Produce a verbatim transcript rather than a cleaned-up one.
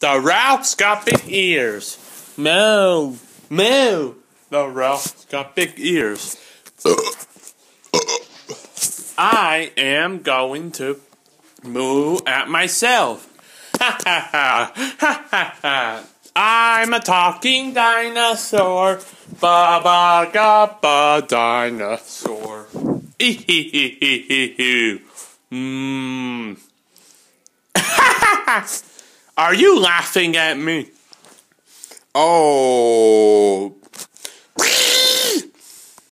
The Ralph's got big ears. Moo, moo. The Ralph's got big ears. I am going to moo at myself. Ha ha ha, ha ha ha. I'm a talking dinosaur. Ba ba ga ba dinosaur. Ee hee hee hee hee hee. Mmm. Are you laughing at me? Oh.